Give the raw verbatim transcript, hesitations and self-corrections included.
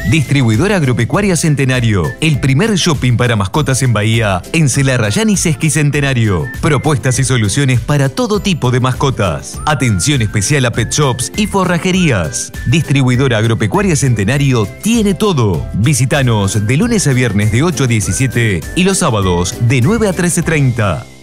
Distribuidora Agropecuaria Centenario, el primer shopping para mascotas en Bahía, en Celarrayán y Sesqui Centenario. Propuestas y soluciones para todo tipo de mascotas. Atención especial a pet shops y forrajerías. Distribuidora Agropecuaria Centenario tiene todo. Visítanos de lunes a viernes de ocho a diecisiete y los sábados de nueve a trece treinta.